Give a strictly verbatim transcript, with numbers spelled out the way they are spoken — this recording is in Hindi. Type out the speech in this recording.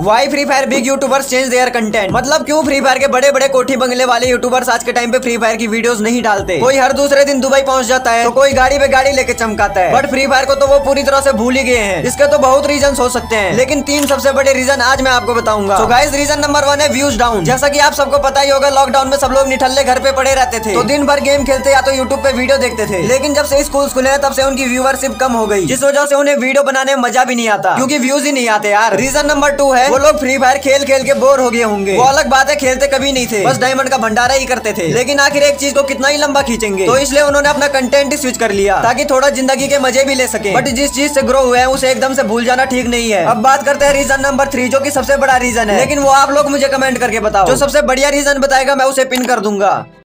Y Free Fire big YouTubers change their content. मतलब क्यों फ्री फायर के बड़े बड़े कोठी बंगले वाले यूट्यूबर्स आज के टाइम पे फ्री फायर की वीडियोस नहीं डालते। कोई हर दूसरे दिन दुबई पहुंच जाता है तो कोई गाड़ी पे गाड़ी लेके चमकाता है, बट फ्री फायर को तो वो पूरी तरह से भूल ही गए हैं। इसके तो बहुत रीजन हो सकते हैं, लेकिन तीन सबसे बड़े रीजन आज मैं आपको बताऊंगा। तो गाइस, रीजन नंबर वन है व्यूज डाउन। जैसा कि आप सबको पता ही होगा, लॉकडाउन में सब लोग निठल्ले घर पे पड़े रहते थे, तो दिन भर गेम खेलते या तो यूट्यूब पे वीडियो देखते थे। लेकिन जब से स्कूल खुले हैं तब से उनकी व्यूअरशिप कम हो गई, जिस वजह से उन्हें वीडियो बनाने में मजा भी नहीं आता, क्योंकि व्यूज ही नहीं आते यार। रीजन नंबर टू है वो लोग फ्री फायर खेल खेल के बोर हो गए होंगे। वो अलग बात है, खेलते कभी नहीं थे, बस डायमंड का भंडारा ही करते थे। लेकिन आखिर एक चीज को कितना ही लंबा खींचेंगे, तो इसलिए उन्होंने अपना कंटेंट ही स्विच कर लिया ताकि थोड़ा जिंदगी के मजे भी ले सके। बट जिस चीज से ग्रो हुए हैं उसे एकदम से भूल जाना ठीक नहीं है। अब बात करते हैं रीजन नंबर थ्री, जो कि सबसे बड़ा रीजन है, लेकिन वो आप लोग मुझे कमेंट करके बताओ। जो सबसे बढ़िया रीजन बताएगा मैं उसे पिन कर दूंगा।